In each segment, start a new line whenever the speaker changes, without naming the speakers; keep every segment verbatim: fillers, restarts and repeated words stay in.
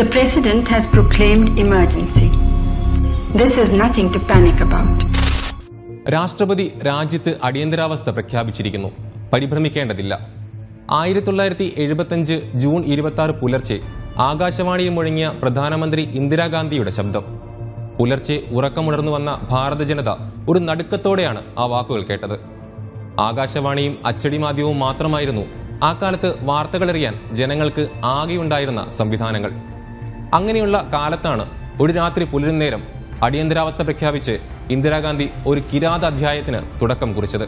The President has proclaimed emergency. This is nothing to panic about.
രാഷ്ട്രപതി രാജ്യത്ത് അടിയന്തരാവസ്ഥ പ്രഖ്യാപിച്ചിരിക്കുന്നു. പരിഭ്രമിക്കേണ്ടതില്ല. ആയിരത്തി തൊള്ളായിരത്തി എഴുപത്തിയഞ്ച് ജൂൺ ഇരുപത്തി ആറ് പുലർച്ചെ ആകാശവാണിയിൽ മുഴങ്ങിയ പ്രധാനമന്ത്രി ഇന്ദിരാഗാന്ധിയുടെ ശബ്ദം. പുലർച്ചെ ഉറക്കമുണർന്നു വന്ന ഭാരത ജനത ഒരു നടുക്കത്തോടെയാണ് ആ വാക്കുകൾ കേട്ടത്. ആകാശവാണിയും അച്ചടി മാധ്യമവും മാത്രമായിരുന്നു ആ കാലത്ത് വാർത്തകളറിയാൻ ജനങ്ങൾക്ക് ആകെയുണ്ടായിരുന്ന സംവിധാനങ്ങൾ. അങ്ങനെയുള്ള കാലത്താണ് ഒരു രാത്രി പുലരുന്നേരം അടിയന്തരാവസ്ഥ പ്രഖ്യാപിച്ച് ഇന്ദിരാഗാന്ധി ഒരു കിരാത അധ്യായത്തിന് തുടക്കം കുറിച്ചത്.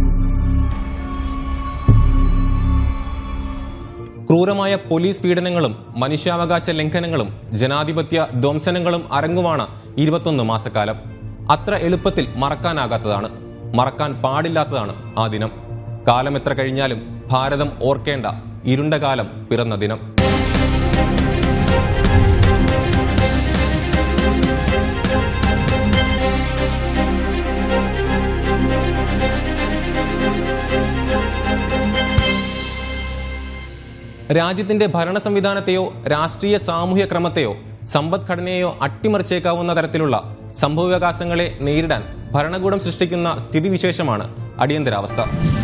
ക്രൂരമായ പോലീസ് പീഡനങ്ങളും മനുഷ്യാവകാശ ലംഘനങ്ങളും ജനാധിപത്യ ധ്വംസനങ്ങളും അരങ്ങുവാണ് ഇരുപത്തൊന്ന് മാസക്കാലം. അത്ര എളുപ്പത്തിൽ മറക്കാനാകാത്തതാണ്, മറക്കാൻ പാടില്ലാത്തതാണ് ആ ദിനം. കാലം എത്ര കഴിഞ്ഞാലും ഭാരതം ഓർക്കേണ്ട ഇരുണ്ട കാലം പിറന്ന ദിനം. രാജ്യത്തിന്റെ ഭരണ സംവിധാനത്തെയോ രാഷ്ട്രീയ സാമൂഹ്യ ക്രമത്തെയോ സമ്പദ്ഘടനയെയോ അട്ടിമറിച്ചേക്കാവുന്ന തരത്തിലുള്ള സംഭവവികാസങ്ങളെ നേരിടാൻ ഭരണകൂടം സൃഷ്ടിക്കുന്ന സ്ഥിതിവിശേഷമാണ് അടിയന്തരാവസ്ഥ.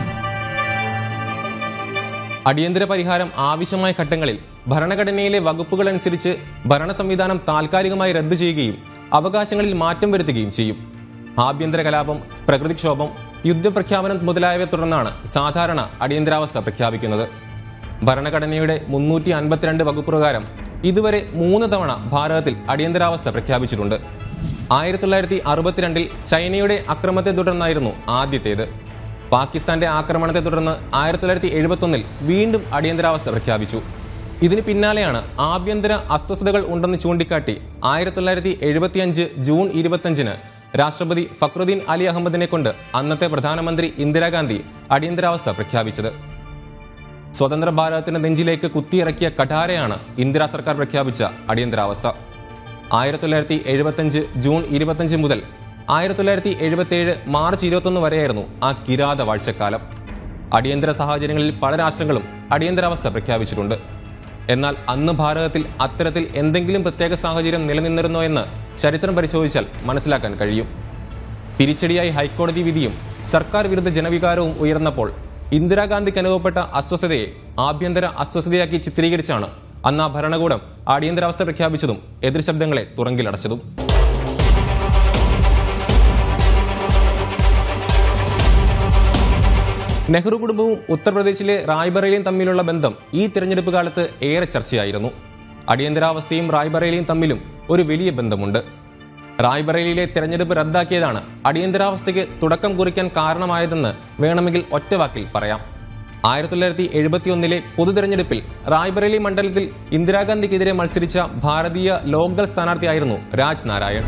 അടിയന്തര പരിഹാരം ആവശ്യമായ ഘട്ടങ്ങളിൽ ഭരണഘടനയിലെ വകുപ്പുകൾ അനുസരിച്ച് ഭരണ സംവിധാനം താൽക്കാലികമായി റദ്ദു ചെയ്യുകയും അവകാശങ്ങളിൽ മാറ്റം വരുത്തുകയും ചെയ്യും. ആഭ്യന്തര കലാപം, പ്രകൃതിക്ഷോഭം, യുദ്ധപ്രഖ്യാപനം മുതലായവയെ തുടർന്നാണ് സാധാരണ അടിയന്തരാവസ്ഥ പ്രഖ്യാപിക്കുന്നത്. ഭരണഘടനയുടെ മുന്നൂറ്റി അൻപത്തിരണ്ട് വകുപ്പ് പ്രകാരം ഇതുവരെ മൂന്ന് തവണ ഭാരതത്തിൽ അടിയന്തരാവസ്ഥ പ്രഖ്യാപിച്ചിട്ടുണ്ട്. ആയിരത്തി തൊള്ളായിരത്തി അറുപത്തിരണ്ടിൽ ചൈനയുടെ അക്രമത്തെ തുടർന്നായിരുന്നു ആദ്യത്തേത്. പാകിസ്ഥാന്റെ ആക്രമണത്തെ തുടർന്ന് ആയിരത്തി തൊള്ളായിരത്തി എഴുപത്തൊന്നിൽ വീണ്ടും അടിയന്തരാവസ്ഥ പ്രഖ്യാപിച്ചു. ഇതിന് പിന്നാലെയാണ് ആഭ്യന്തര അസ്വസ്ഥതകൾ ഉണ്ടെന്ന് ചൂണ്ടിക്കാട്ടി ആയിരത്തി തൊള്ളായിരത്തി എഴുപത്തിയഞ്ച് ജൂൺ ഇരുപത്തിയഞ്ചിന് രാഷ്ട്രപതി ഫക്രുദ്ദീൻ അലി അഹമ്മദിനെ കൊണ്ട് അന്നത്തെ പ്രധാനമന്ത്രി ഇന്ദിരാഗാന്ധി അടിയന്തരാവസ്ഥ പ്രഖ്യാപിച്ചത്. സ്വതന്ത്ര ഭാരതത്തിന്റെ നെഞ്ചിലേക്ക് കുത്തിയിറക്കിയ കഠാരയാണ് ഇന്ദിരാ സർക്കാർ പ്രഖ്യാപിച്ച അടിയന്തരാവസ്ഥ. ആയിരത്തി തൊള്ളായിരത്തി എഴുപത്തിയഞ്ച് ജൂൺ ഇരുപത്തിയഞ്ച് മുതൽ ആയിരത്തി തൊള്ളായിരത്തി എഴുപത്തിയേഴ് മാർച്ച് ഇരുപത്തൊന്ന് വരെയായിരുന്നു ആ കിരാത വാഴ്ചക്കാലം. അടിയന്തര സാഹചര്യങ്ങളിൽ പല രാഷ്ട്രങ്ങളും അടിയന്തരാവസ്ഥ പ്രഖ്യാപിച്ചിട്ടുണ്ട്. എന്നാൽ അന്ന് ഭാരതത്തിൽ അത്തരത്തിൽ എന്തെങ്കിലും പ്രത്യേക സാഹചര്യം നിലനിന്നിരുന്നോ എന്ന് ചരിത്രം പരിശോധിച്ചാൽ മനസ്സിലാക്കാൻ കഴിയും. തിരിച്ചടിയായി ഹൈക്കോടതി വിധിയും സർക്കാർ വിരുദ്ധ ജനവികാരവും ഉയർന്നപ്പോൾ ഇന്ദിരാഗാന്ധിക്ക് അനുഭവപ്പെട്ട അസ്വസ്ഥതയെ ആഭ്യന്തര അസ്വസ്ഥതയാക്കി ചിത്രീകരിച്ചാണ് അന്ന് ആ ഭരണകൂടം അടിയന്തരാവസ്ഥ പ്രഖ്യാപിച്ചതും എതിർശബ്ദങ്ങളെ തുറങ്കിലടച്ചതും. നെഹ്റു കുടുംബവും ഉത്തർപ്രദേശിലെ റായ്ബറേലിയും തമ്മിലുള്ള ബന്ധം ഈ തിരഞ്ഞെടുപ്പ് കാലത്ത് ഏറെ ചർച്ചയായിരുന്നു. അടിയന്തരാവസ്ഥയും റായ്ബറേലിയും തമ്മിലും ഒരു വലിയ ബന്ധമുണ്ട്. റായ്ബറേലിയിലെ തെരഞ്ഞെടുപ്പ് റദ്ദാക്കിയതാണ് അടിയന്തരാവസ്ഥയ്ക്ക് തുടക്കം കുറിക്കാൻ കാരണമായതെന്ന് വേണമെങ്കിൽ ഒറ്റവാക്കിൽ പറയാം. ആയിരത്തി തൊള്ളായിരത്തി എഴുപത്തിയൊന്നിലെ പൊതു തെരഞ്ഞെടുപ്പിൽ റായ്ബറേലി മണ്ഡലത്തിൽ ഇന്ദിരാഗാന്ധിക്കെതിരെ മത്സരിച്ച ഭാരതീയ ലോക്ദൾ സ്ഥാനാർത്ഥിയായിരുന്നു രാജ് നാരായൺ.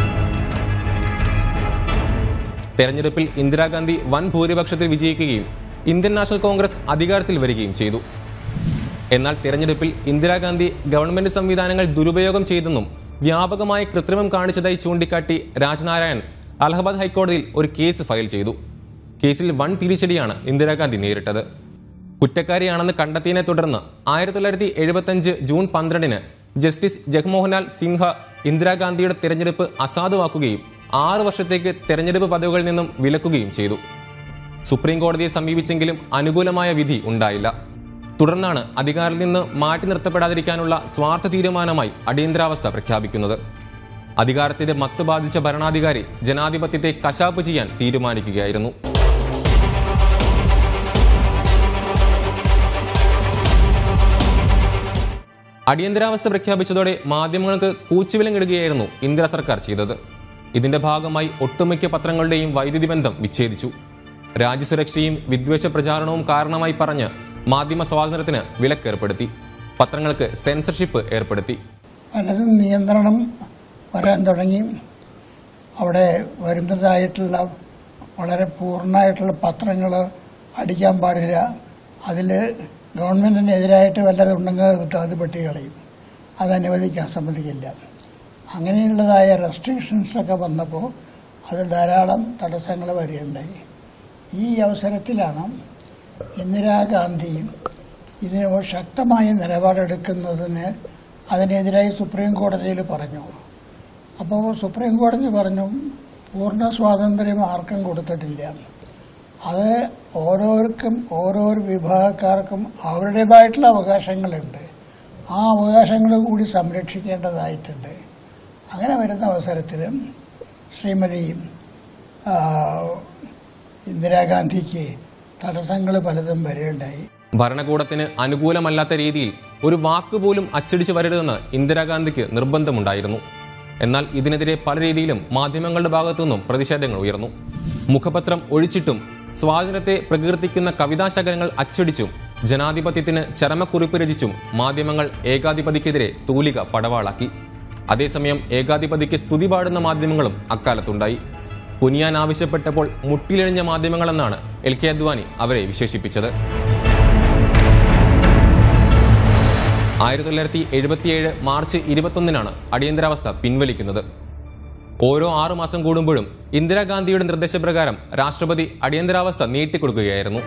തെരഞ്ഞെടുപ്പിൽ ഇന്ദിരാഗാന്ധി വൻ ഭൂരിപക്ഷത്തിൽ വിജയിക്കുകയും ഇന്ത്യൻ നാഷണൽ കോൺഗ്രസ് അധികാരത്തിൽ വരികയും ചെയ്തു. എന്നാൽ തെരഞ്ഞെടുപ്പിൽ ഇന്ദിരാഗാന്ധി ഗവൺമെന്റ് സംവിധാനങ്ങൾ ദുരുപയോഗം ചെയ്തെന്നും വ്യാപകമായി കൃത്രിമം കാണിച്ചതായി ചൂണ്ടിക്കാട്ടി രാജ്നാരായൺ അലഹബാദ് ഹൈക്കോടതിയിൽ ഒരു കേസ് ഫയൽ ചെയ്തു. കേസിൽ വൻ തിരിച്ചടിയാണ് ഇന്ദിരാഗാന്ധി നേരിട്ടത്. കുറ്റക്കാരിയാണെന്ന് കണ്ടെത്തിയതിനെ തുടർന്ന് ആയിരത്തി തൊള്ളായിരത്തി എഴുപത്തിയഞ്ച് ജൂൺ പന്ത്രണ്ടിന് ജസ്റ്റിസ് ജഗ്മോഹൻലാൽ സിൻഹ ഇന്ദിരാഗാന്ധിയുടെ തെരഞ്ഞെടുപ്പ് അസാധുവാക്കുകയും ആറ് വർഷത്തേക്ക് തെരഞ്ഞെടുപ്പ് പദവികളിൽ നിന്നും വിലക്കുകയും ചെയ്തു. സുപ്രീം കോടതിയെ സമീപിച്ചെങ്കിലും അനുകൂലമായ വിധി ഉണ്ടായില്ല. തുടർന്നാണ് അധികാരത്തിൽ നിന്ന് മാറ്റി നിർത്തപ്പെടാതിരിക്കാനുള്ള സ്വാർത്ഥ തീരുമാനമായി അടിയന്തരാവസ്ഥ പ്രഖ്യാപിക്കുന്നത്. അധികാരത്തിന്റെ മത്ത് ബാധിച്ച ഭരണാധികാരി ജനാധിപത്യത്തെ കശാപ്പ് ചെയ്യാൻ തീരുമാനിക്കുകയായിരുന്നു. അടിയന്തരാവസ്ഥ പ്രഖ്യാപിച്ചതോടെ മാധ്യമങ്ങൾക്ക് കൂച്ചുവിലങ്ങിടുകയായിരുന്നു ഇന്ദിര സർക്കാർ ചെയ്തത്. ഇതിന്റെ ഭാഗമായി ഒട്ടുമിക്ക പത്രങ്ങളുടെയും വൈദ്യുതി ബന്ധം വിച്ഛേദിച്ചു. രാജ്യസുരക്ഷയും വിദ്വേഷ പ്രചാരണവും കാരണമായി പറഞ്ഞ് മാധ്യമ സ്വാതന്ത്ര്യത്തിന് വിലക്കേർപ്പെടുത്തി. പത്രങ്ങൾക്ക് സെൻസർഷിപ്പ് ഏർപ്പെടുത്തി.
പലതും നിയന്ത്രണം വരാൻ തുടങ്ങി. അവിടെ വരുന്നതായിട്ടുള്ള വളരെ പൂർണ്ണമായിട്ടുള്ള പത്രങ്ങൾ അടിക്കാൻ പാടില്ല. അതിൽ ഗവൺമെന്റിനെതിരായിട്ട് വല്ലതുണ്ടെങ്കിൽ അത് പെട്ടികളയും, അത് അനുവദിക്കാൻ സമ്മതിക്കില്ല. അങ്ങനെയുള്ളതായ റെസ്ട്രിക്ഷൻസൊക്കെ വന്നപ്പോൾ അതിൽ ധാരാളം തടസ്സങ്ങൾ വരികയുണ്ടായി. ഈ അവസരത്തിലാണ് ഇന്ദിരാഗാന്ധി ഇതിന് ശക്തമായ നിലപാടെടുക്കുന്നതിന് അതിനെതിരായി സുപ്രീം കോടതിയിൽ പറഞ്ഞു. അപ്പോൾ സുപ്രീം കോടതി പറഞ്ഞു പൂർണ്ണ സ്വാതന്ത്ര്യം ആർക്കും കൊടുത്തിട്ടില്ല, അത് ഓരോരുക്കും ഓരോരോ വിഭാഗക്കാർക്കും അവരുടേതായിട്ടുള്ള അവകാശങ്ങളുണ്ട്, ആ അവകാശങ്ങൾ കൂടി സംരക്ഷിക്കേണ്ടതായിട്ടുണ്ട്. അങ്ങനെ വരുന്ന അവസരത്തിൽ ശ്രീമതി ഇന്ദിരാഗാന്ധിക്ക് തടസ്സങ്ങൾ പലതും വരികയുണ്ടായി.
ഭരണകൂടത്തിന് അനുകൂലമല്ലാത്ത രീതിയിൽ ഒരു വാക്കുപോലും അച്ചടിച്ചു വരരുതെന്ന് ഇന്ദിരാഗാന്ധിക്ക് നിർബന്ധമുണ്ടായിരുന്നു. എന്നാൽ ഇതിനെതിരെ പല രീതിയിലും മാധ്യമങ്ങളുടെ ഭാഗത്തുനിന്നും പ്രതിഷേധങ്ങൾ ഉയർന്നു. മുഖപത്രം ഒഴിച്ചിട്ടും സ്വാതന്ത്ര്യത്തെ പ്രകീർത്തിക്കുന്ന കവിതാശകലങ്ങൾ അച്ചടിച്ചും ജനാധിപത്യത്തിന് ചരമക്കുറിപ്പ് രചിച്ചും മാധ്യമങ്ങൾ ഏകാധിപതിക്കെതിരെ തൂലിക പടവാളാക്കി. അതേസമയം ഏകാധിപതിക്ക് സ്തുതി പാടുന്ന മാധ്യമങ്ങളും അക്കാലത്തുണ്ടായി. കുനിയാൻ ആവശ്യപ്പെട്ടപ്പോൾ മുട്ടിലെഴിഞ്ഞ മാധ്യമങ്ങളെന്നാണ് എൽ കെ അദ്വാനി അവരെ വിശേഷിപ്പിച്ചത്. ആയിരത്തി തൊള്ളായിരത്തി എഴുപത്തിയേഴ് മാർച്ച് ഇരുപത്തൊന്നിനാണ് അടിയന്തരാവസ്ഥ പിൻവലിക്കുന്നത്. ഓരോ ആറു മാസം കൂടുമ്പോഴും ഇന്ദിരാഗാന്ധിയുടെ നിർദ്ദേശപ്രകാരം രാഷ്ട്രപതി അടിയന്തരാവസ്ഥ നീട്ടിക്കൊടുക്കുകയായിരുന്നു.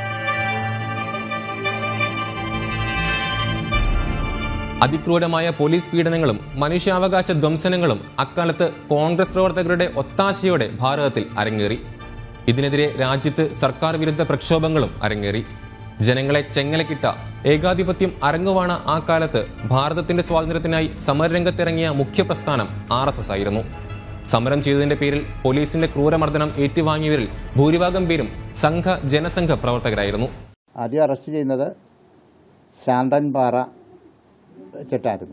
അതിക്രൂരമായ പോലീസ് പീഡനങ്ങളും മനുഷ്യാവകാശ ധ്വംസനങ്ങളും അക്കാലത്ത് കോൺഗ്രസ് പ്രവർത്തകരുടെ ഒത്താശയോടെ ഭാരതത്തിൽ അരങ്ങേറി. ഇതിനെതിരെ രാജ്യത്ത് സർക്കാർ വിരുദ്ധ പ്രക്ഷോഭങ്ങളും അരങ്ങേറി. ജനങ്ങളെ ചെങ്ങലക്കിട്ട ഏകാധിപത്യം അരങ്ങുവാണ ആ കാലത്ത് ഭാരതത്തിന്റെ സ്വാതന്ത്ര്യത്തിനായി സമരരംഗത്തിറങ്ങിയ മുഖ്യ പ്രസ്ഥാനം ആർ എസ് എസ് ആയിരുന്നു. സമരം ചെയ്തതിന്റെ പേരിൽ പോലീസിന്റെ ക്രൂരമർദ്ദനം ഏറ്റുവാങ്ങിയവരിൽ ഭൂരിഭാഗം പേരും സംഘ ജനസംഘ പ്രവർത്തകരായിരുന്നു.
ആദ്യം അറസ്റ്റ് ചെയ്യുന്നത് ശാന്തൻപാറ വെച്ചിട്ടായിരുന്നു.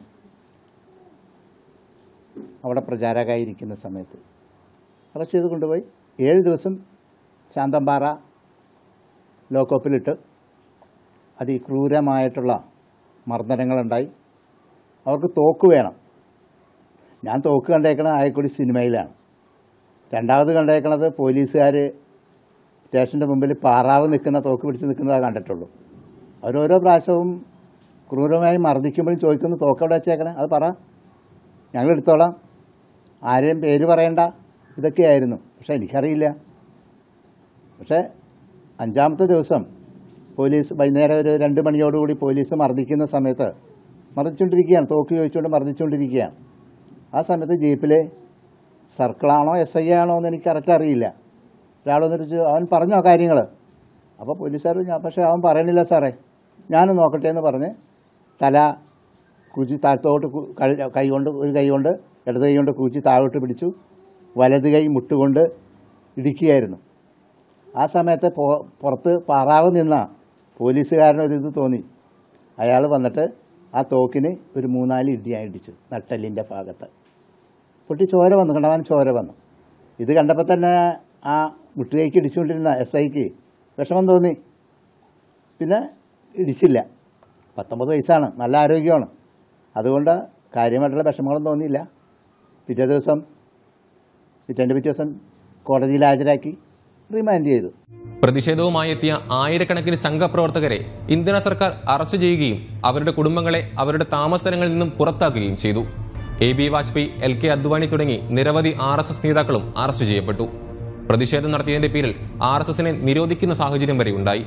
അവിടെ പ്രചാരകമായിരിക്കുന്ന സമയത്ത് അറസ്റ്റ് ചെയ്ത് കൊണ്ടുപോയി ഏഴ് ദിവസം ശാന്തൻപാറ ലോക്കപ്പിലിട്ട് അതിക്രൂരമായിട്ടുള്ള മർദ്ദനങ്ങളുണ്ടായി. അവർക്ക് തോക്ക് വേണം. ഞാൻ തോക്ക് കണ്ടേക്കണത് ആയക്കൂടി സിനിമയിലാണ്. രണ്ടാമത് കണ്ടേക്കണത് പോലീസുകാർ സ്റ്റേഷൻ്റെ മുമ്പിൽ പാറാവ് നിൽക്കുന്ന തോക്ക് പിടിച്ച് നിൽക്കുന്നതാണ് കണ്ടിട്ടുള്ളൂ. അവരോരോ പ്രാവശ്യവും ക്രൂരമായി മർദ്ദിക്കുമ്പോഴും ചോദിക്കുന്നു തോക്ക് എവിടെ വെച്ചേക്കണേ, അത് പറ, ഞങ്ങൾ എടുത്തോളാം, ആരെയും പേര് പറയണ്ട, ഇതൊക്കെയായിരുന്നു. പക്ഷെ എനിക്കറിയില്ല. പക്ഷേ അഞ്ചാമത്തെ ദിവസം പോലീസ് വൈകുന്നേരം ഒരു രണ്ട് മണിയോടുകൂടി പോലീസ് മർദ്ദിക്കുന്ന സമയത്ത് മർദ്ദിച്ചുകൊണ്ടിരിക്കുകയാണ്, തോക്ക് ചോദിച്ചുകൊണ്ട് മർദ്ദിച്ചുകൊണ്ടിരിക്കുകയാണ്. ആ സമയത്ത് ജീപ്പിലെ സർക്കിളാണോ എസ് ഐ ആണോ എന്ന് എനിക്ക് കറക്റ്റ് അറിയില്ല. ഒരാളൊന്നിട്ട് അവൻ പറഞ്ഞോ കാര്യങ്ങൾ. അപ്പോൾ പോലീസുകാർ ഞാൻ പക്ഷേ അവൻ പറയണില്ല സാറേ, ഞാൻ നോക്കട്ടെ എന്ന് പറഞ്ഞ് തല കുച്ചി താഴത്തോട്ട് കൈ കൊണ്ട് ഒരു കൈ കൊണ്ട് ഇടത് കൈ കൊണ്ട് കുച്ചി താഴോട്ട് പിടിച്ചു, വലത് കൈ മുട്ടുകൊണ്ട് ഇടിക്കുകയായിരുന്നു. ആ സമയത്ത് പുറത്ത് പാറാവ് നിന്ന പോലീസുകാരനൊരിത് തോന്നി. അയാൾ വന്നിട്ട് ആ തോക്കിന് ഒരു മൂന്നാല് ഇടിയായി ഇടിച്ചു നട്ടെല്ലിൻ്റെ ഭാഗത്ത്. പൊട്ടി ചോര വന്നു, കണ്ടവാൻ ചോര വന്നു. ഇത് കണ്ടപ്പോൾ തന്നെ ആ മുട്ടുകൈക്ക് ഇടിച്ചുകൊണ്ടിരുന്ന എസ് ഐക്ക് വിഷമം തോന്നി. പിന്നെ ഇടിച്ചില്ല. പത്തൊമ്പത് വയസ്സാണ്, നല്ല ആരോഗ്യമാണ്. അതുകൊണ്ട് കാര്യമായിട്ടുള്ള വിഷമങ്ങളും തോന്നിയില്ല. പിറ്റേ ദിവസം പിറ്റേൻ്റെ പിറ്റേ ദിവസം കോടതിയിൽ ഹാജരാക്കി റിമാൻഡ് ചെയ്തു.
പ്രതിഷേധവുമായി എത്തിയ ആയിരക്കണക്കിന് സംഘപ്രവർത്തകരെ ഇന്ത്യ സർക്കാർ അറസ്റ്റ് ചെയ്യുകയും അവരുടെ കുടുംബങ്ങളെ അവരുടെ താമസ സ്ഥലങ്ങളിൽ നിന്നും പുറത്താക്കുകയും ചെയ്തു. A B Vajpayee, L K Advani തുടങ്ങി നിരവധി ആർ എസ് എസ് നേതാക്കളും അറസ്റ്റ് ചെയ്യപ്പെട്ടു. പ്രതിഷേധം നടത്തിയതിന്റെ പേരിൽ ആർ എസ് എസിനെ നിരോധിക്കുന്ന സാഹചര്യം വരെ ഉണ്ടായി.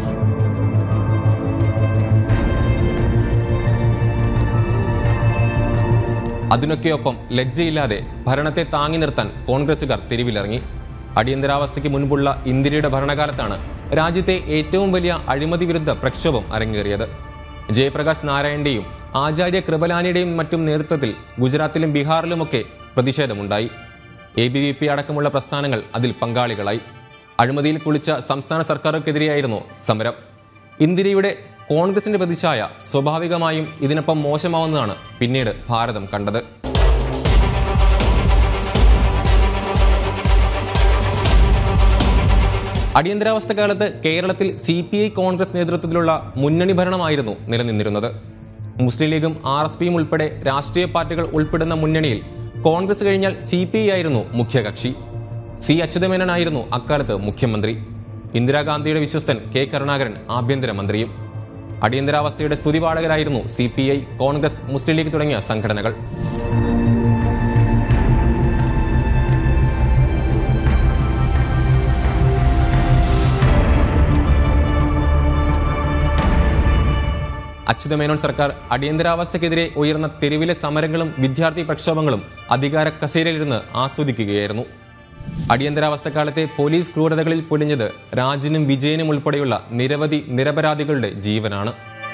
അതിനൊക്കെയൊപ്പം ലജ്ജയില്ലാതെ ഭരണത്തെ താങ്ങി നിർത്താൻ കോൺഗ്രസുകാർ തെരുവിലിറങ്ങി. അടിയന്തരാവസ്ഥയ്ക്ക് മുൻപുള്ള ഇന്ദിരയുടെ ഭരണകാലത്താണ് രാജ്യത്തെ ഏറ്റവും വലിയ അഴിമതി വിരുദ്ധ പ്രക്ഷോഭം അരങ്ങേറിയത്. ജയപ്രകാശ് നാരായണന്റെയും ആചാര്യ കൃപലാനിയുടെയും മറ്റും നേതൃത്വത്തിൽ ഗുജറാത്തിലും ബീഹാറിലുമൊക്കെ പ്രതിഷേധമുണ്ടായി. എ ബി വി പി അടക്കമുള്ള പ്രസ്ഥാനങ്ങൾ അതിൽ പങ്കാളികളായി. അഴിമതിയിൽ കുളിച്ച സംസ്ഥാന സർക്കാരുകൾക്കെതിരെയായിരുന്നു സമരം. ഇന്ദിരയുടെ കോൺഗ്രസിന്റെ പ്രതിച്ഛായ സ്വാഭാവികമായും ഇതിനൊപ്പം മോശമാവുന്നതാണ് പിന്നീട് ഭാരതം കണ്ടത്. അടിയന്തരാവസ്ഥ കാലത്ത് കേരളത്തിൽ സി പി ഐ കോൺഗ്രസ് നേതൃത്വത്തിലുള്ള മുന്നണി ഭരണമായിരുന്നു നിലനിന്നിരുന്നത്. മുസ്ലിം ലീഗും ആർ എസ് പിയും ഉൾപ്പെടെ രാഷ്ട്രീയ പാർട്ടികൾ ഉൾപ്പെടുന്ന മുന്നണിയിൽ കോൺഗ്രസ് കഴിഞ്ഞാൽ സി പി ഐ ആയിരുന്നു മുഖ്യകക്ഷി. സി അച്യുതമേനോനായിരുന്നു അക്കാലത്ത് മുഖ്യമന്ത്രി. ഇന്ദിരാഗാന്ധിയുടെ വിശ്വസ്തൻ കെ കരുണാകരൻ ആഭ്യന്തരമന്ത്രിയും. അടിയന്തരാവസ്ഥയുടെ സ്തുതിപാഠകരായിരുന്നു C P I, Congress, Muslim League തുടങ്ങിയ സംഘടനകൾ. അച്യുതമേനോൻ സർക്കാർ അടിയന്തരാവസ്ഥക്കെതിരെ ഉയർന്ന തെരുവിലെ സമരങ്ങളും വിദ്യാർത്ഥി പ്രക്ഷോഭങ്ങളും അധികാര കസേരയിലിരുന്ന് ആസ്വദിക്കുകയായിരുന്നു. അടിയന്തരാവസ്ഥക്കാലത്തെ പോലീസ് ക്രൂരതകളിൽ പൊലിഞ്ഞത് രാജനും വിജയനും ഉൾപ്പെടെയുള്ള നിരവധി നിരപരാധികളുടെ ജീവനാണ്.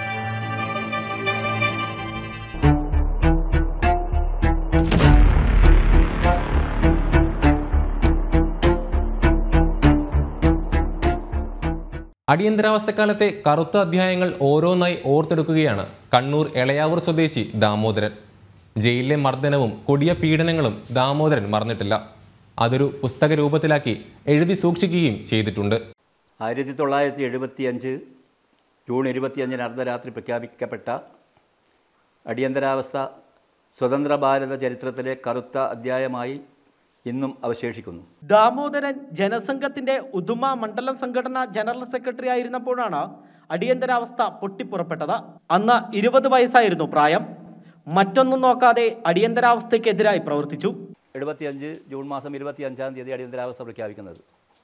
അടിയന്തരാവസ്ഥക്കാലത്തെ കറുത്ത അധ്യായങ്ങൾ ഓരോന്നായി ഓർത്തെടുക്കുകയാണ് കണ്ണൂർ എളയാവൂർ സ്വദേശി ദാമോദരൻ. ജയിലിലെ മർദ്ദനവും കൊടിയ പീഡനങ്ങളും ദാമോദരൻ മറന്നിട്ടില്ല. അതൊരു പുസ്തക രൂപത്തിലാക്കി എഴുതി സൂക്ഷിക്കുകയും ചെയ്തിട്ടുണ്ട്.
ആയിരത്തി തൊള്ളായിരത്തി എഴുപത്തി അഞ്ച് ജൂൺ ഇരുപത്തിയഞ്ചിന് അർദ്ധരാത്രി പ്രഖ്യാപിക്കപ്പെട്ട അടിയന്തരാവസ്ഥ സ്വതന്ത്ര ഭാരത ചരിത്രത്തിലെ കറുത്ത അധ്യായമായി ഇന്നും അവശേഷിക്കുന്നു.
ദാമോദരൻ ജനസംഘത്തിന്റെ ഉദുമ മണ്ഡലം സംഘടന ജനറൽ സെക്രട്ടറി ആയിരുന്നപ്പോഴാണ് അടിയന്തരാവസ്ഥ പൊട്ടിപ്പുറപ്പെട്ടത്. അന്ന് ഇരുപത് വയസ്സായിരുന്നു പ്രായം. മറ്റൊന്നും നോക്കാതെ അടിയന്തരാവസ്ഥയ്ക്കെതിരായി പ്രവർത്തിച്ചു.
എഴുപത്തിയഞ്ച് ജൂൺ മാസം ഇരുപത്തി അഞ്ചാം തീയതി അടിയന്തരാവസ്ഥ പ്രഖ്യാപിക്കുന്നത്.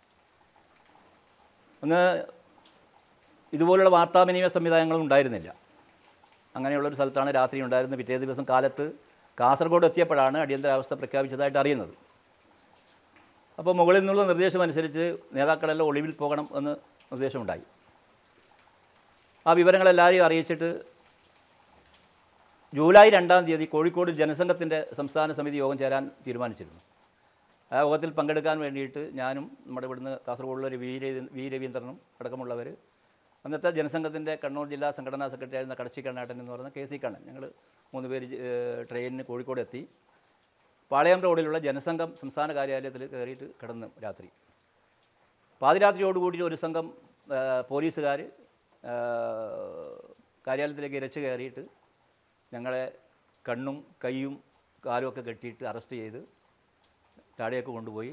അന്ന് ഇതുപോലുള്ള വാർത്താവിനിമയ സംവിധാനങ്ങളും ഉണ്ടായിരുന്നില്ല. അങ്ങനെയുള്ളൊരു സ്ഥലത്താണ് രാത്രി ഉണ്ടായിരുന്നത്. പിറ്റേ ദിവസം കാലത്ത് കാസർഗോഡ് എത്തിയപ്പോഴാണ് അടിയന്തരാവസ്ഥ പ്രഖ്യാപിച്ചതായിട്ട് അറിയുന്നത്. അപ്പോൾ മുകളിൽ നിന്നുള്ള നിർദ്ദേശമനുസരിച്ച് നേതാക്കളെല്ലാം ഒളിവിൽ പോകണം എന്ന് നിർദ്ദേശമുണ്ടായി. ആ വിവരങ്ങളെല്ലാവരെയും അറിയിച്ചിട്ട് ജൂലൈ രണ്ടാം തീയതി കോഴിക്കോട് ജനസംഘത്തിൻ്റെ സംസ്ഥാന സമിതി യോഗം ചേരാൻ തീരുമാനിച്ചിരുന്നു. ആ യോഗത്തിൽ പങ്കെടുക്കാൻ വേണ്ടിയിട്ട് ഞാനും നമ്മുടെ ഇവിടുന്ന് കാസർഗോഡുള്ള വി വി രവീന്ദ്രനും അടക്കമുള്ളവർ, അന്നത്തെ ജനസംഘത്തിൻ്റെ കണ്ണൂർ ജില്ലാ സംഘടനാ സെക്രട്ടറി ആയിരുന്ന കടച്ചി കണ്ണാട്ടൻ എന്ന് പറയുന്ന കെ സി കണ്ണൻ, ഞങ്ങൾ മൂന്ന് പേര് ട്രെയിനിന് കോഴിക്കോട് എത്തി. പാളയം റോഡിലുള്ള ജനസംഘം സംസ്ഥാന കാര്യാലയത്തിൽ കയറിയിട്ട് കിടന്നു. രാത്രി പാതിരാത്രിയോടുകൂടി ഒരു സംഘം പോലീസുകാർ കാര്യാലയത്തിലേക്ക് ഇരച്ച് കയറിയിട്ട് ഞങ്ങളെ കണ്ണും കൈയും കാലുമൊക്കെ കെട്ടിയിട്ട് അറസ്റ്റ് ചെയ്ത് താഴേക്ക് കൊണ്ടുപോയി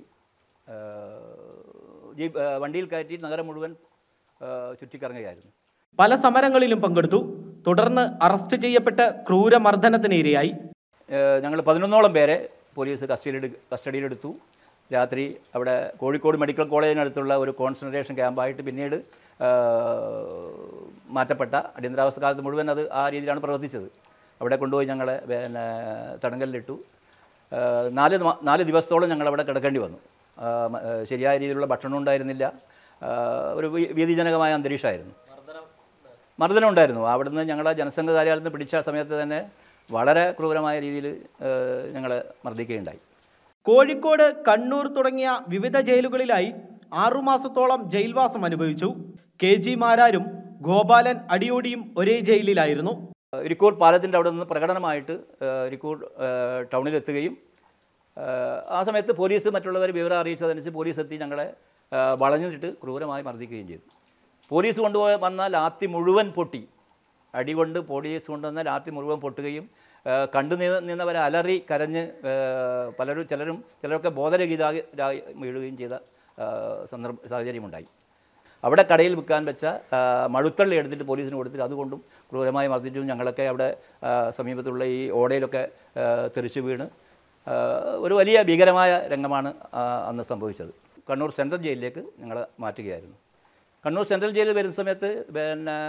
ജീപ്പ് വണ്ടിയിൽ കയറ്റി നഗരം മുഴുവൻ ചുറ്റിക്കറങ്ങുകയായിരുന്നു.
പല സമരങ്ങളിലും പങ്കെടുത്തു. തുടർന്ന് അറസ്റ്റ് ചെയ്യപ്പെട്ട് ക്രൂരമർദ്ദനത്തിന് ഇരയായി.
ഞങ്ങൾ പതിനൊന്നോളം പേരെ പോലീസ് കസ്റ്റഡിയിൽ കസ്റ്റഡിയിലെടുത്തു. രാത്രി അവിടെ കോഴിക്കോട് മെഡിക്കൽ കോളേജിനടുത്തുള്ള ഒരു കോൺസെൻട്രേഷൻ ക്യാമ്പായിട്ട് പിന്നീട് മാറ്റപ്പെട്ട അടിയന്തരാവസ്ഥ കാലത്ത് മുഴുവൻ അത് ആ രീതിയിലാണ് പ്രവർത്തിച്ചത്. അവിടെ കൊണ്ടുപോയി ഞങ്ങളെ പിന്നെ തടങ്കലിലിട്ടു. നാല് നാല് ദിവസത്തോളം ഞങ്ങളവിടെ കിടക്കേണ്ടി വന്നു. ശരിയായ രീതിയിലുള്ള ഭക്ഷണം ഉണ്ടായിരുന്നില്ല. ഒരു ഭീതിജനകമായ അന്തരീക്ഷമായിരുന്നു. മർദ്ദനം ഉണ്ടായിരുന്നു. അവിടുന്ന് ഞങ്ങളെ ജനസംഘ കാര്യാലയത്തിൽ നിന്ന് പിടിച്ച സമയത്ത് തന്നെ വളരെ ക്രൂരമായ രീതിയിൽ ഞങ്ങളെ മർദ്ദിക്കുകയുണ്ടായി.
കോഴിക്കോട്, കണ്ണൂർ തുടങ്ങിയ വിവിധ ജയിലുകളിലായി ആറുമാസത്തോളം ജയിൽവാസം അനുഭവിച്ചു. കെ ജി മാരാരും ഗോപാലൻ അടിയോടിയും ഒരേ ജയിലിലായിരുന്നു.
ഇരിക്കൂർ പാലത്തിൻ്റെ അവിടെ നിന്ന് പ്രകടനമായിട്ട് ഇരിക്കൂർ ടൗണിലെത്തുകയും ആ സമയത്ത് പോലീസ് മറ്റുള്ളവർ വിവരം അറിയിച്ചതനുസരിച്ച് പോലീസ് എത്തി ഞങ്ങളെ വളഞ്ഞിട്ട് ക്രൂരമായി മർദ്ദിക്കുകയും ചെയ്തു. പോലീസ് കൊണ്ടുപോയ വന്ന ലാത്തി മുഴുവൻ പൊട്ടി. അടികൊണ്ട് പോലീസ് കൊണ്ടുവന്ന ലാത്തി മുഴുവൻ പൊട്ടുകയും കണ്ടു നിന്നവരെ അലറി കരഞ്ഞ് പലരും ചിലരും ചിലരൊക്കെ ബോധരഹിതരായി വീഴുകയും ചെയ്ത സന്ദർഭ സാഹചര്യമുണ്ടായി. അവിടെ കടയിൽ വിൽക്കാൻ വെച്ച മഴുത്തള്ളി എടുത്തിട്ട് പോലീസിന് കൊടുത്തിട്ട് അതുകൊണ്ടും ക്രൂരമായി മർദ്ദിച്ചു. ഞങ്ങളൊക്കെ അവിടെ സമീപത്തുള്ള ഈ ഓടയിലൊക്കെ തെറിച്ചു വീണ് ഒരു വലിയ ഭീകരമായ രംഗമാണ് അന്ന് സംഭവിച്ചത്. കണ്ണൂർ സെൻട്രൽ ജയിലിലേക്ക് ഞങ്ങൾ മാറ്റുകയായിരുന്നു. കണ്ണൂർ സെൻട്രൽ ജയിലിൽ വരുന്ന സമയത്ത് പിന്നെ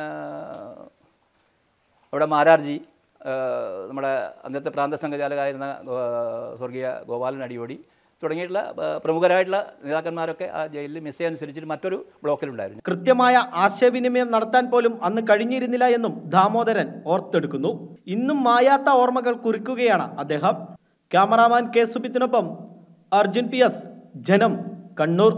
അവിടെ മാരാർജി, നമ്മുടെ അന്നത്തെ പ്രാന്ത സംഘചാലകായിരുന്ന സ്വർഗീയ ഗോപാലൻ അടിയോടി തുടങ്ങിയിട്ടുള്ള പ്രമുഖരായിട്ടുള്ള നേതാക്കന്മാരൊക്കെ ആ ജയിലിൽ മിസ് അനുസരിച്ചിട്ട് മറ്റൊരു ബ്ലോക്കിലുണ്ടായിരുന്നു.
കൃത്യമായ ആശയവിനിമയം നടത്താൻ പോലും അന്ന് കഴിഞ്ഞിരുന്നില്ല എന്നും ദാമോദരൻ ഓർത്തെടുക്കുന്നു. ഇന്നും മായാത്ത ഓർമ്മകൾ കുറിക്കുകയാണ് അദ്ദേഹം. ക്യാമറാമാൻ കെ സുബിത്തിനൊപ്പം അർജുൻ പി എസ്, ജനം, കണ്ണൂർ.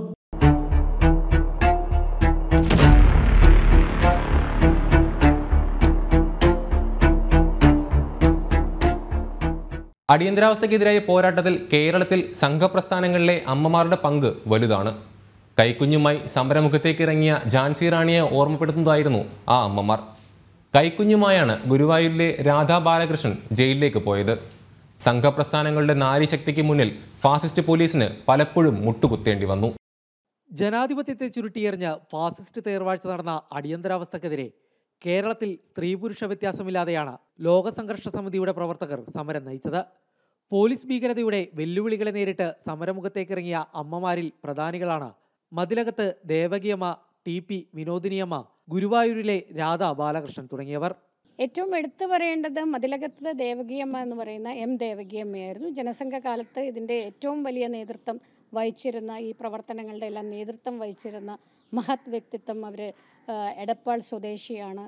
അടിയന്തരാവസ്ഥയ്ക്കെതിരായ പോരാട്ടത്തിൽ കേരളത്തിൽ സംഘപ്രസ്ഥാനങ്ങളിലെ അമ്മമാരുടെ പങ്ക് വലുതാണ്. കൈക്കുഞ്ഞുമായി സമരമുഖത്തേക്ക് ഇറങ്ങിയ ഝാൻസി റാണിയെ ഓർമ്മപ്പെടുത്തുന്നതായിരുന്നു ആ അമ്മമാർ. കൈക്കുഞ്ഞുമായാണ് ഗുരുവായൂരിലെ രാധാ ബാലകൃഷ്ണൻ ജയിലിലേക്ക് പോയത്. സംഘപ്രസ്ഥാനങ്ങളുടെ നാരീശക്തിക്ക് മുന്നിൽ ഫാസിസ്റ്റ് പോലീസിന് പലപ്പോഴും മുട്ടുകുത്തേണ്ടി വന്നു.
ജനാധിപത്യത്തെ ചുരുട്ടിയെറിഞ്ഞ് ഫാസിസ്റ്റ് തേർവാഴ്ച നടന്ന അടിയന്തരാവസ്ഥക്കെതിരെ കേരളത്തിൽ സ്ത്രീ പുരുഷ വ്യത്യാസമില്ലാതെയാണ് ലോകസംഘർഷ സമിതിയുടെ പ്രവർത്തകർ സമരം നയിച്ചത്. പോലീസ് ഭീകരതയുടെ വെല്ലുവിളികളെ നേരിട്ട് സമരമുഖത്തേക്കിറങ്ങിയ അമ്മമാരിൽ പ്രധാനികളാണ് മതിലകത്ത് ദേവകിയമ്മ, ടി പി വിനോദിനിയമ്മ, ഗുരുവായൂരിലെ രാധാ ബാലകൃഷ്ണൻ തുടങ്ങിയവർ.
ഏറ്റവും എടുത്തു പറയേണ്ടത് മതിലകത്ത് ദേവകിയമ്മ എന്ന് പറയുന്ന എം ദേവകിയമ്മയായിരുന്നു. ജനസംഘ കാലത്ത് ഇതിൻ്റെ ഏറ്റവും വലിയ നേതൃത്വം വഹിച്ചിരുന്ന, ഈ പ്രവർത്തനങ്ങളുടെ എല്ലാം നേതൃത്വം വഹിച്ചിരുന്ന മഹത് വ്യക്തിത്വം. അവർ എടപ്പാൾ സ്വദേശിയാണ്.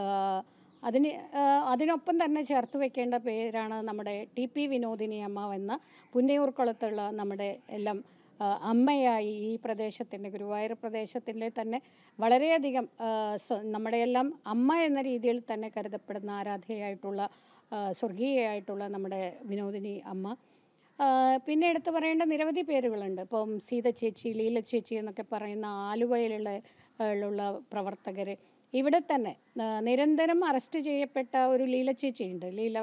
അതിന് അതിനൊപ്പം തന്നെ ചേർത്ത് വെക്കേണ്ട പേരാണ് നമ്മുടെ ടി പി വിനോദിനി അമ്മ എന്ന പുന്നയൂർക്കുളത്തുള്ള നമ്മുടെ എല്ലാം അമ്മയായി ഈ പ്രദേശത്തിൻ്റെ, ഗുരുവായൂർ പ്രദേശത്തിൻ്റെ തന്നെ വളരെയധികം നമ്മുടെ എല്ലാം അമ്മ എന്ന രീതിയിൽ തന്നെ കരുതപ്പെടുന്ന ആരാധ്യയായിട്ടുള്ള സ്വർഗീയയായിട്ടുള്ള നമ്മുടെ വിനോദിനി അമ്മ. പിന്നെ എടുത്തു പറയേണ്ട നിരവധി പേരുകളുണ്ട്. ഇപ്പം സീത ചേച്ചി, ലീല ചേച്ചി എന്നൊക്കെ പറയുന്ന ആലുവയിലുള്ള ഉള്ള പ്രവർത്തകർ. ഇവിടെ തന്നെ നിരന്തരം അറസ്റ്റ് ചെയ്യപ്പെട്ട ഒരു ലീല ചേച്ചിയുണ്ട്. ലീല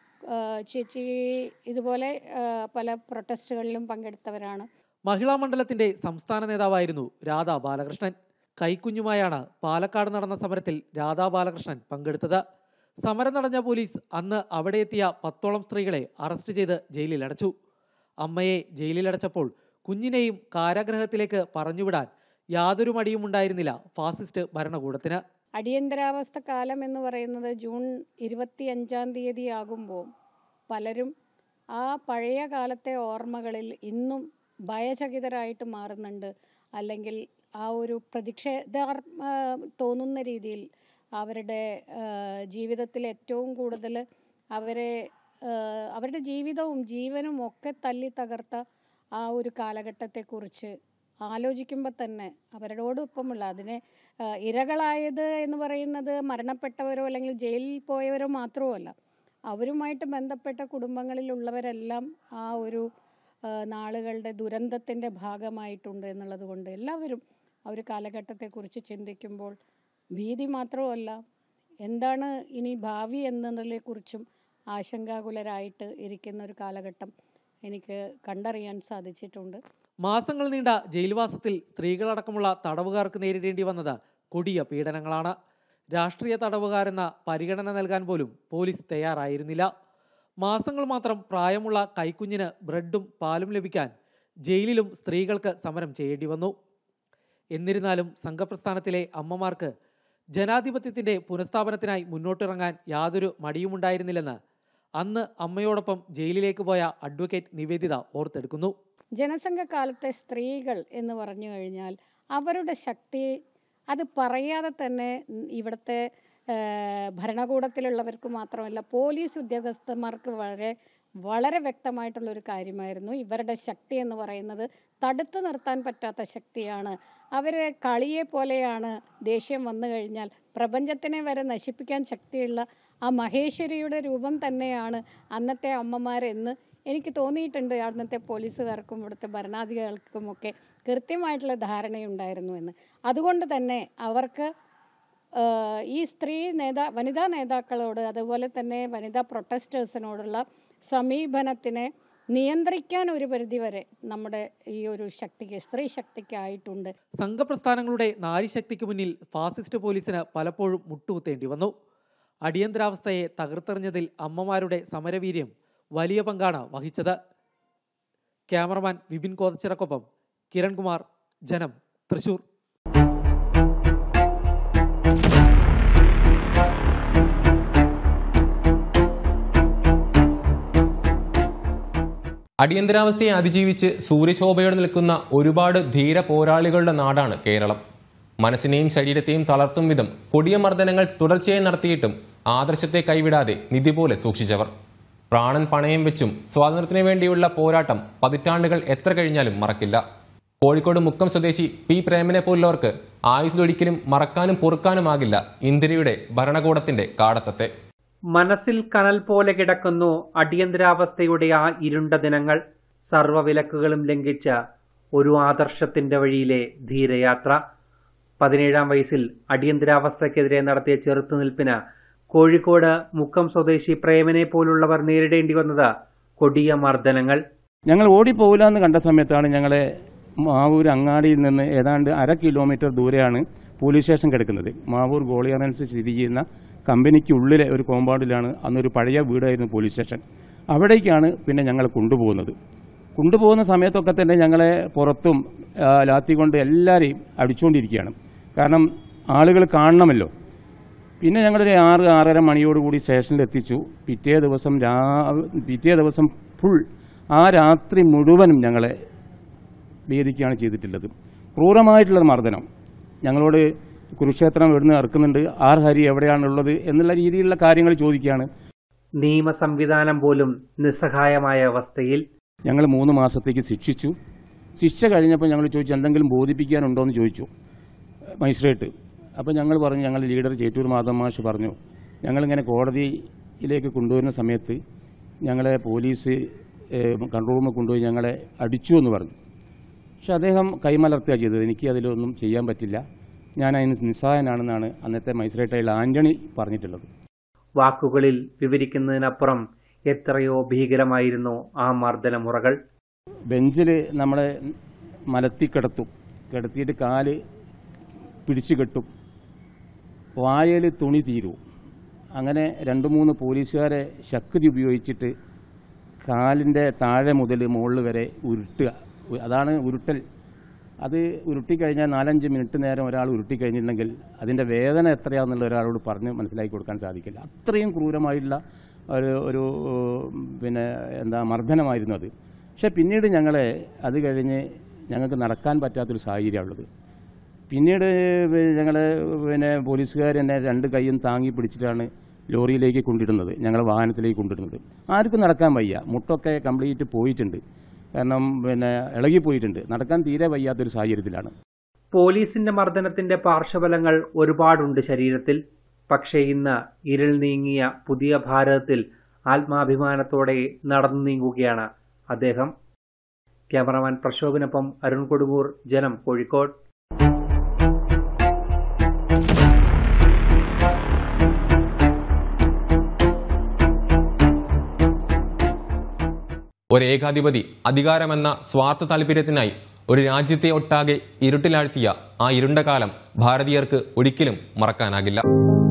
ചേച്ചി ഇതുപോലെ പല പ്രൊട്ടസ്റ്റുകളിലും പങ്കെടുത്തവരാണ്.
മഹിളാ മണ്ഡലത്തിന്റെ സംസ്ഥാന നേതാവായിരുന്നു രാധാ ബാലകൃഷ്ണൻ. കൈക്കുഞ്ഞുമായാണ് പാലക്കാട് നടന്ന സമരത്തിൽ രാധാ ബാലകൃഷ്ണൻ പങ്കെടുത്തത്. സമരം നടന്ന പോലീസ് അന്ന് അവിടെ എത്തിയ പത്തോളം സ്ത്രീകളെ അറസ്റ്റ് ചെയ്ത് ജയിലിലടച്ചു. അമ്മയെ ജയിലിലടച്ചപ്പോൾ കുഞ്ഞിനെയും കാരാഗ്രഹത്തിലേക്ക് പറഞ്ഞുവിടാൻ യാതൊരു മടിയും ഉണ്ടായിരുന്നില്ല ഫാസിസ്റ്റ് ഭരണകൂടത്തിന്.
അടിയന്തരാവസ്ഥ കാലം എന്ന് പറയുന്നത് ജൂൺ ഇരുപത്തി അഞ്ചാം തീയതി ആകുമ്പോൾ പലരും ആ പഴയ കാലത്തെ ഓർമ്മകളിൽ ഇന്നും ഭയചകിതരായിട്ട് മാറുന്നുണ്ട്. അല്ലെങ്കിൽ ആ ഒരു പ്രതിഷേധാർ തോന്നുന്ന രീതിയിൽ അവരുടെ ജീവിതത്തിൽ ഏറ്റവും കൂടുതൽ അവരെ അവരുടെ ജീവിതവും ജീവനും ഒക്കെ തല്ലി തകർത്ത ആ ഒരു കാലഘട്ടത്തെക്കുറിച്ച് ആലോചിക്കുമ്പോൾ തന്നെ അവരോടൊപ്പമുള്ള അതിനെ ഇരകളായത് എന്ന് പറയുന്നത് മരണപ്പെട്ടവരോ അല്ലെങ്കിൽ ജയിലിൽ പോയവരോ മാത്രമല്ല, അവരുമായിട്ട് ബന്ധപ്പെട്ട കുടുംബങ്ങളിലുള്ളവരെല്ലാം ആ ഒരു നാളുകളുടെ ദുരന്തത്തിൻ്റെ ഭാഗമായിട്ടുണ്ട് എന്നുള്ളത് കൊണ്ട് എല്ലാവരും ആ ഒരു കാലഘട്ടത്തെക്കുറിച്ച് ചിന്തിക്കുമ്പോൾ ഭീതി മാത്രമല്ല, എന്താണ് ഇനി ഭാവി എന്നതിനെക്കുറിച്ചും ആശങ്കാകുലരായിട്ട് ഇരിക്കുന്ന ഒരു കാലഘട്ടം എനിക്ക് കണ്ടറിയാൻ സാധിച്ചിട്ടുണ്ട്.
മാസങ്ങൾ നീണ്ട ജയിൽവാസത്തിൽ സ്ത്രീകളടക്കമുള്ള തടവുകാർക്ക് നേരിടേണ്ടി വന്നത് കൊടിയ പീഡനങ്ങളാണ്. രാഷ്ട്രീയ തടവുകാരെന്ന പരിഗണന നൽകാൻ പോലും പോലീസ് തയ്യാറായിരുന്നില്ല. മാസങ്ങൾ മാത്രം പ്രായമുള്ള കൈക്കുഞ്ഞിന് ബ്രെഡും പാലും ലഭിക്കാൻ ജയിലിലും സ്ത്രീകൾക്ക് സമരം ചെയ്യേണ്ടി വന്നു. എന്നിരുന്നാലും സംഘപ്രസ്ഥാനത്തിലെ അമ്മമാർക്ക് ജനാധിപത്യത്തിൻ്റെ പുനഃസ്ഥാപനത്തിനായി മുന്നോട്ടിറങ്ങാൻ യാതൊരു മടിയുമുണ്ടായിരുന്നില്ലെന്ന് അന്ന് അമ്മയോടൊപ്പം ജയിലിലേക്ക് പോയ അഡ്വക്കേറ്റ് നിവേദിത ഓർത്തെടുക്കുന്നു.
ജനസംഘ കാലത്തെ സ്ത്രീകൾ എന്ന് പറഞ്ഞു കഴിഞ്ഞാൽ അവരുടെ ശക്തി അത് പറയാതെ തന്നെ ഇവിടുത്തെ ഭരണകൂടത്തിലുള്ളവർക്ക് മാത്രമല്ല പോലീസ് ഉദ്യോഗസ്ഥന്മാർക്ക് വളരെ വളരെ വ്യക്തമായിട്ടുള്ളൊരു കാര്യമായിരുന്നു. ഇവരുടെ ശക്തി എന്ന് പറയുന്നത് തടുത്തു നിർത്താൻ പറ്റാത്ത ശക്തിയാണ്. അവർ കളിയെ പോലെയാണ്. ദേഷ്യം വന്നു കഴിഞ്ഞാൽ പ്രപഞ്ചത്തിനെ വരെ നശിപ്പിക്കാൻ ശക്തിയുള്ള ആ മഹേശ്വരിയുടെ രൂപം തന്നെയാണ് അന്നത്തെ അമ്മമാരെന്ന് എനിക്ക് തോന്നിയിട്ടുണ്ട്. അന്നത്തെ പോലീസുകാർക്കും ഇവിടുത്തെ ഭരണാധികാരികൾക്കുമൊക്കെ കൃത്യമായിട്ടുള്ള ധാരണയുണ്ടായിരുന്നു എന്ന്. അതുകൊണ്ട് തന്നെ അവർക്ക് ഈ സ്ത്രീ നേതാ വനിതാ നേതാക്കളോട് അതുപോലെ തന്നെ വനിതാ പ്രൊട്ടസ്റ്റേഴ്സിനോടുള്ള സമീപനത്തിനെ നിയന്ത്രിക്കാൻ ഒരു പരിധിവരെ നമ്മുടെ ഈ ഒരു ശക്തിക്ക്, സ്ത്രീ ശക്തിക്കായിട്ടുണ്ട്.
സംഘപ്രസ്ഥാനങ്ങളുടെ നാരിശക്തിക്ക് മുന്നിൽ ഫാസിസ്റ്റ് പോലീസിന് പലപ്പോഴും മുട്ടുകുത്തേണ്ടി വന്നു. അടിയന്തരാവസ്ഥയെ തകർത്തെറിഞ്ഞതിൽ അമ്മമാരുടെ സമരവീര്യം വലിയ പങ്കാണ് വഹിച്ചത്. ക്യാമറമാൻ വിപിൻ കോതച്ചിറക്കൊപ്പം കിരൺകുമാർ, ജനം, തൃശൂർ.
അടിയന്തരാവസ്ഥയെ അതിജീവിച്ച് സൂര്യശോഭയോടെ നിൽക്കുന്ന ഒരുപാട് ധീര പോരാളികളുടെ നാടാണ് കേരളം. മനസ്സിനെയും ശരീരത്തെയും തളർത്തും വിധം കൊടിയ മർദ്ദനങ്ങൾ തുടർച്ചയായി നടത്തിയിട്ടും ആദർശത്തെ കൈവിടാതെ നിധി പോലെ സൂക്ഷിച്ചവർ. പ്രാണൻ പണയം വെച്ചും സ്വാതന്ത്ര്യത്തിനു വേണ്ടിയുള്ള പോരാട്ടം പതിറ്റാണ്ടുകൾ എത്ര കഴിഞ്ഞാലും മറക്കില്ല. കോഴിക്കോട് മുക്കം സ്വദേശി പി പ്രേമനെ പോലുള്ളവർക്ക് ആയുസ്സിലൊരിക്കലും മറക്കാനും പൊറുക്കാനുമാകില്ല ഇന്ദിരയുടെ ഭരണകൂടത്തിന്റെ കാടത്തത്തെ.
മനസ്സിൽ കനൽ പോലെ കിടക്കുന്നു അടിയന്തരാവസ്ഥയുടെ ആ ഇരുണ്ട ദിനങ്ങൾ. സർവ്വവിലക്കുകളും ലംഘിച്ച ഒരു ആദർശത്തിന്റെ വഴിയിലെ ധീരയാത്ര. പതിനേഴാം വയസ്സിൽ അടിയന്തരാവസ്ഥക്കെതിരെ നടത്തിയ ചെറുത്തുനിൽപ്പിന് കോഴിക്കോട് മുക്കം സ്വദേശി പ്രേമനെ പോലുള്ളവർ നേരിടേണ്ടി വന്നത് കൊടിയ മർദ്ദനങ്ങൾ.
ഞങ്ങൾ ഓടിപ്പോകില്ല എന്ന് കണ്ട സമയത്താണ് ഞങ്ങളെ മാവൂർ അങ്ങാടിയിൽ നിന്ന് ഏതാണ്ട് അര കിലോമീറ്റർ ദൂരെയാണ് പോലീസ് സ്റ്റേഷൻ കിടക്കുന്നത്. മാവൂർ ഗോളിയാനൻസ് സ്ഥിതി ചെയ്യുന്ന കമ്പനിക്കുള്ളിലെ ഒരു കോമ്പൗണ്ടിലാണ് അന്നൊരു പഴയ വീടായിരുന്നു പോലീസ് സ്റ്റേഷൻ. അവിടേക്കാണ് പിന്നെ ഞങ്ങൾ കൊണ്ടുപോകുന്നത്. കൊണ്ടുപോകുന്ന സമയത്തൊക്കെ തന്നെ ഞങ്ങളെ പുറത്തും ലാത്തി കൊണ്ട് എല്ലാവരെയും അടിച്ചുകൊണ്ടിരിക്കുകയാണ്. കാരണം ആളുകൾ കാണണമല്ലോ. പിന്നെ ഞങ്ങളൊരു ആറ് ആറര മണിയോടുകൂടി സ്റ്റേഷനിൽ എത്തിച്ചു. പിറ്റേ ദിവസം രാ പിറ്റേ ദിവസം ഫുൾ ആ രാത്രി മുഴുവനും ഞങ്ങളെ വേദിക്കുകയാണ് ചെയ്തിട്ടുള്ളത്. ക്രൂരമായിട്ടുള്ള മർദ്ദനം. ഞങ്ങളോട് കുരുക്ഷേത്രം എവിടുന്ന് ഇറക്കുന്നുണ്ട്, ആർ ഹരി എവിടെയാണുള്ളത് എന്നുള്ള രീതിയിലുള്ള കാര്യങ്ങൾ ചോദിക്കുകയാണ്.
നിയമ സംവിധാനം പോലും നിസ്സഹായമായ അവസ്ഥയിൽ
ഞങ്ങൾ മൂന്ന് മാസത്തേക്ക് ശിക്ഷിച്ചു. ശിക്ഷ കഴിഞ്ഞപ്പോൾ ഞങ്ങൾ ചോദിച്ചു എന്തെങ്കിലും ബോധിപ്പിക്കാനുണ്ടോ എന്ന് ചോദിച്ചു മജിസ്ട്രേറ്റ്. അപ്പോൾ ഞങ്ങൾ പറഞ്ഞു, ഞങ്ങൾ ലീഡർ ചേറ്റൂർ മാധവ മാഷ് പറഞ്ഞു, ഞങ്ങളിങ്ങനെ കോടതിയിലേക്ക് കൊണ്ടുവരുന്ന സമയത്ത് ഞങ്ങളെ പോലീസ് കൺട്രോൾ റൂമിൽ കൊണ്ടുപോയി ഞങ്ങളെ അടിച്ചു എന്ന് പറഞ്ഞു. പക്ഷെ അദ്ദേഹം കൈമലർത്തുക ചെയ്തത്. എനിക്ക് അതിലൊന്നും ചെയ്യാൻ പറ്റില്ല, ഞാൻ അതിന് നിസ്സഹായനാണെന്നാണ് അന്നത്തെ മജിസ്ട്രേറ്റായുള്ള ആന്റണി പറഞ്ഞിട്ടുള്ളത്.
വാക്കുകളിൽ വിവരിക്കുന്നതിനപ്പുറം എത്രയോ ഭീകരമായിരുന്നു ആ മർദ്ദനമുറകൾ.
ബെഞ്ചിൽ നമ്മളെ മലത്തി കിടത്തും, കിടത്തിയിട്ട് കാല് പിടിച്ചു കെട്ടും, വായയിൽ തുണി തീരും. അങ്ങനെ രണ്ട് മൂന്ന് പോലീസുകാരെ ശക്തി ഉപയോഗിച്ചിട്ട് കാലിൻ്റെ താഴെ മുതൽ മുകളിൽ വരെ ഉരുട്ടുക. അതാണ് ഉരുട്ടൽ. അത് ഉരുട്ടിക്കഴിഞ്ഞാൽ നാലഞ്ച് മിനിറ്റ് നേരം ഒരാൾ ഉരുട്ടിക്കഴിഞ്ഞിട്ടുണ്ടെങ്കിൽ അതിൻ്റെ വേദന എത്രയാണെന്നുള്ള ഒരാളോട് പറഞ്ഞ് മനസ്സിലാക്കി കൊടുക്കാൻ സാധിക്കില്ല. അത്രയും ക്രൂരമായിട്ടുള്ള ഒരു ഒരു പിന്നെ എന്താ മർദ്ദനമായിരുന്നു അത്. പക്ഷെ പിന്നീട് ഞങ്ങളെ അത് കഴിഞ്ഞ് ഞങ്ങൾക്ക് നടക്കാൻ പറ്റാത്തൊരു സാഹചര്യമുള്ളത്. പിന്നീട് ഞങ്ങൾ പിന്നെ പോലീസുകാർ എന്നെ രണ്ട് കൈയും താങ്ങി പിടിച്ചിട്ടാണ് ലോറിയിലേക്ക് കൊണ്ടിടുന്നത്, ഞങ്ങളെ വാഹനത്തിലേക്ക് കൊണ്ടിടുന്നത്. ആർക്കും നടക്കാൻ വയ്യ, മുട്ടൊക്കെ കംപ്ലീറ്റ് പോയിട്ടുണ്ട്, കാരണം പിന്നെ ഇളകിപ്പോയിട്ടുണ്ട്, നടക്കാൻ തീരെ വയ്യാത്തൊരു സാഹചര്യത്തിലാണ്.
പോലീസിന്റെ മർദ്ദനത്തിന്റെ പാർശ്വഫലങ്ങൾ ഒരുപാടുണ്ട് ശരീരത്തിൽ. പക്ഷേ ഇന്ന് ഇരുൾ നീങ്ങിയ പുതിയ ഭാരതത്തിൽ ആത്മാഭിമാനത്തോടെ നടന്നു നീങ്ങുകയാണ് അദ്ദേഹം. ക്യാമറമാൻ പ്രശോഭിനൊപ്പം അരുൺ കൊടുങ്ങൂർ, ജനം, കോഴിക്കോട്.
ഒരേകാധിപതി അധികാരമെന്ന സ്വാർത്ഥ താല്പര്യത്തിനായി ഒരു രാജ്യത്തെ ഒട്ടാകെ ഇരുട്ടിലാഴ്ത്തിയ ആ ഇരുണ്ട കാലം ഭാരതീയർക്ക് ഒരിക്കലും മറക്കാനാകില്ല.